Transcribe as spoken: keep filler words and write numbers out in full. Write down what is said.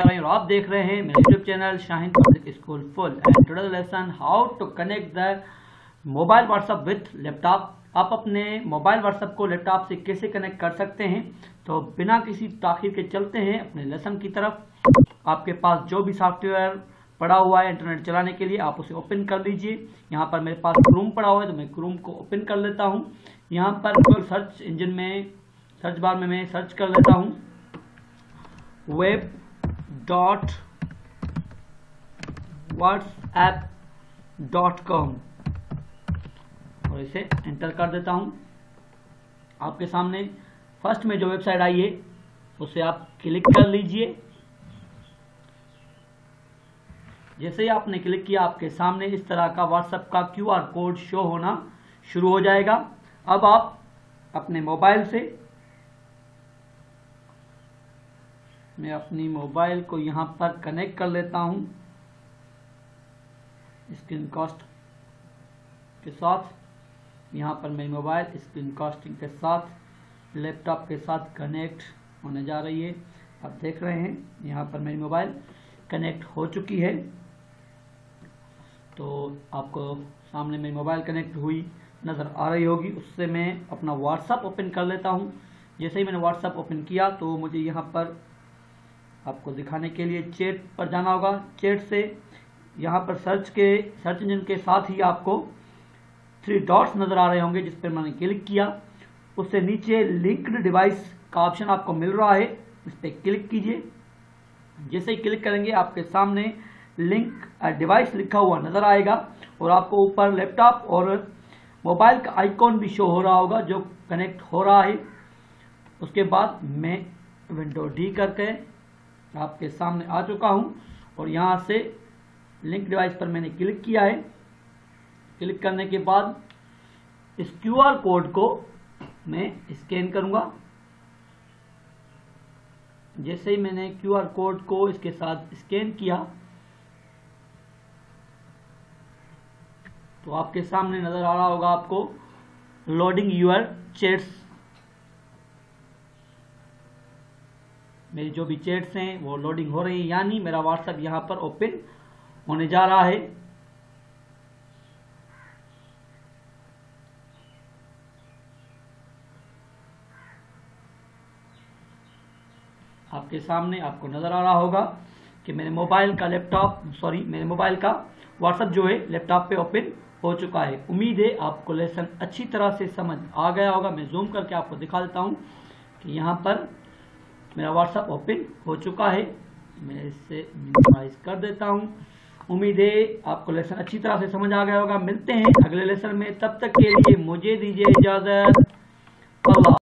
रही हूँ और आप देख रहे हैं मेरे YouTube channel Shaheen public school full and today lesson how to connect the mobile WhatsApp with laptop. आप अपने मोबाइल व्हाट्सएप को लैपटॉप से कैसे कनेक्ट कर सकते हैं। तो बिना किसी ताखीर के चलते हैं अपने लेसन की तरफ। आपके पास जो भी सॉफ्टवेयर पड़ा हुआ है इंटरनेट चलाने के लिए आप उसे ओपन कर लीजिए। यहाँ पर मेरे पास क्रोम पड़ा हुआ है तो मैं क्रोम को ओपन कर लेता हूँ। यहाँ पर सर्च इंजन में सर्च बार में मैं सर्च कर लेता हूँ web dot WhatsApp dot com और इसे एंटर कर देता हूँ। आपके सामने फर्स्ट में जो वेबसाइट आई है उसे आप क्लिक कर लीजिए। जैसे ही आपने क्लिक किया आपके सामने इस तरह का व्हाट्सएप का क्यूआर कोड शो होना शुरू हो जाएगा। अब आप अपने मोबाइल से मैं अपनी मोबाइल को यहाँ पर कनेक्ट कर लेता हूँ स्क्रीन कास्ट के साथ। यहाँ पर मेरी मोबाइल स्क्रीन कास्टिंग के साथ लैपटॉप के साथ कनेक्ट होने जा रही है। आप देख रहे हैं यहाँ पर मेरी मोबाइल कनेक्ट हो चुकी है। तो आपको सामने मेरी मोबाइल कनेक्ट हुई नज़र आ रही होगी। उससे मैं अपना व्हाट्सएप ओपन कर लेता हूँ। जैसे ही मैंने व्हाट्सएप ओपन किया तो मुझे यहाँ पर आपको दिखाने के लिए चैट पर जाना होगा। चैट से यहाँ पर सर्च के सर्च इंजन के साथ ही आपको थ्री डॉट्स नज़र आ रहे होंगे जिस पर मैंने क्लिक किया। उससे नीचे लिंक्ड डिवाइस का ऑप्शन आपको मिल रहा है, इस पर क्लिक कीजिए। जैसे ही क्लिक करेंगे आपके सामने लिंक डिवाइस लिखा हुआ नज़र आएगा और आपको ऊपर लैपटॉप और मोबाइल का आइकॉन भी शो हो रहा होगा जो कनेक्ट हो रहा है। उसके बाद मैं विंडो डी करके आपके सामने आ चुका हूं और यहाँ से लिंक डिवाइस पर मैंने क्लिक किया है। क्लिक करने के बाद इस क्यूआर कोड को मैं स्कैन करूंगा। जैसे ही मैंने क्यूआर कोड को इसके साथ स्कैन किया तो आपके सामने नजर आ रहा होगा आपको लोडिंग यूर चैट्स। मेरी जो भी चैट्स हैं वो लोडिंग हो रही है, यानी मेरा व्हाट्सएप यहां पर ओपन होने जा रहा है। आपके सामने आपको नजर आ रहा होगा कि मेरे मोबाइल का लैपटॉप सॉरी मेरे मोबाइल का व्हाट्सएप जो है लैपटॉप पे ओपन हो चुका है। उम्मीद है आपको लेसन अच्छी तरह से समझ आ गया होगा। मैं जूम करके आपको दिखा देता हूं कि यहाँ पर मेरा व्हाट्सएप ओपन हो चुका है। मैं इसे मिनिमाइज कर देता हूं। उम्मीद है आपको लेसन अच्छी तरह से समझ आ गया होगा। मिलते हैं अगले लेसन में, तब तक के लिए मुझे दीजिए इजाजत। अल्लाह।